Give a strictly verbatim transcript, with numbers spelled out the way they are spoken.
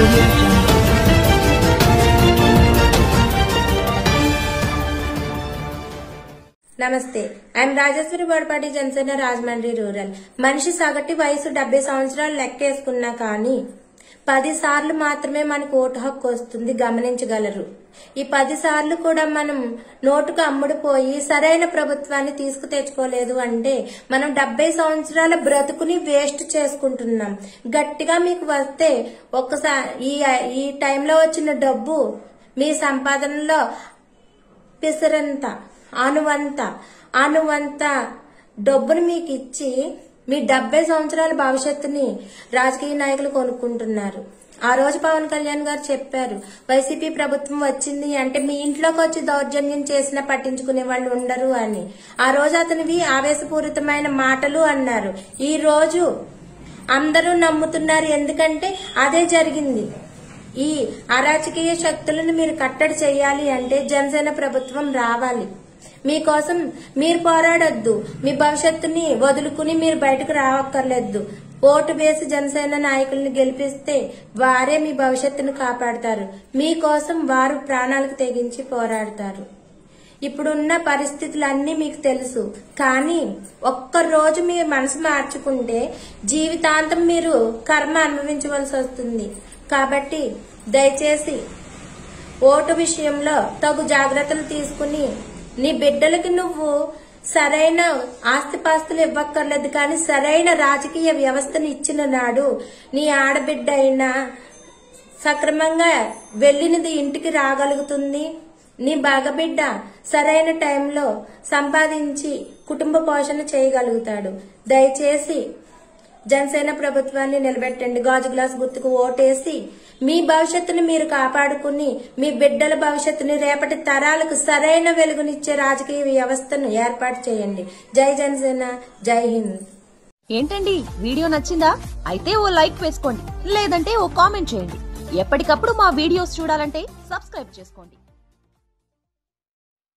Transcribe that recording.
audio jungle. నమస్తే, I'm Rajeswari Bodapati Janasena Rajahmundry rural. మనిషి సగటు వయసు డెబ్బై సంవత్సరాలు లెక్కేసుకున్నా కానీ పది సార్లు మాత్రమే మనకు ఓటు హక్కు వస్తుంది, గమనించగలరు. ఈ పది సార్లు కూడా మనం నోటుకు అమ్ముడుపోయి సరైన ప్రభుత్వాన్ని తీసుకు తెచ్చుకోలేదు అంటే మనం డెబ్బై సంవత్సరాల బ్రతుకుని వేస్ట్ చేసుకుంటున్నాం. గట్టిగా మీకు వస్తే ఒక్కసారి ఈ ఈ టైంలో వచ్చిన డబ్బు మీ సంపాదనలో పిసరంత అనువంత అనువంత డబ్బును మీకు ఇచ్చి మీ డెబ్బై సంవత్సరాల భవిష్యత్తుని రాజకీయ నాయకులు కొనుక్కుంటున్నారు. ఆ రోజు పవన్ కళ్యాణ్ గారు చెప్పారు, వైసీపీ ప్రభుత్వం వచ్చింది అంటే మీ ఇంట్లోకి వచ్చి దౌర్జన్యం చేసినా పట్టించుకునే వాళ్ళు ఉండరు అని. ఆ రోజు అతనివి ఆవేశపూరితమైన మాటలు అన్నారు. ఈ రోజు అందరూ నమ్ముతున్నారు, ఎందుకంటే అదే జరిగింది. ఈ అరాచకీయ శక్తులను మీరు కట్టడి చేయాలి అంటే జనసేన ప్రభుత్వం రావాలి. మీకోసం మీరు పోరాడొద్దు, మీ భవిష్యత్తుని వదులుకుని మీరు బయటకు రావక్కర్లేదు. ఓటు వేసి జనసేన నాయకుల్ని గెలిపిస్తే వారే మీ భవిష్యత్తును కాపాడతారు. మీకోసం వారు ప్రాణాలకు తెగించి పోరాడతారు. ఇప్పుడున్న పరిస్థితులన్నీ మీకు తెలుసు, కానీ ఒక్కరోజు మీ మనసు మార్చుకుంటే జీవితాంతం మీరు కర్మ అనుభవించవలసి వస్తుంది. కాబట్టి దయచేసి ఓటు విషయంలో తగు జాగ్రత్తలు తీసుకుని నీ బిడ్డలకి నువ్వు సరైన ఆస్తిపాస్తులు ఇవ్వక్కర్లేదు, కానీ సరైన రాజకీయ వ్యవస్థను ఇచ్చిన నాడు నీ ఆడబిడ్డ అయినా సక్రమంగా వెళ్ళినది ఇంటికి రాగలుగుతుంది. నీ మగబిడ్డ సరైన టైంలో సంపాదించి కుటుంబ పోషణ చేయగలుగుతాడు. దయచేసి జనసేన ప్రభుత్వాన్ని నిలబెట్టండి. గాజు గ్లాస్ గుర్తుకు ఓటేసి మీ భవిష్యత్తుని మీరు కాపాడుకుని మీ బిడ్డల భవిష్యత్తుని రేపటి తరాలకు సరైన వెలుగునిచ్చే రాజకీయ వ్యవస్థను ఏర్పాటు చేయండి. జై జనసేన, జై హింద్. ఏంటండి, వీడియో నచ్చిందా? అయితే ఓ లైక్ వేసుకోండి, లేదంటే ఓ కామెంట్ చేయండి. ఎప్పటికప్పుడు మా వీడియోస్ చూడాలంటే సబ్స్క్రైబ్ చేసుకోండి.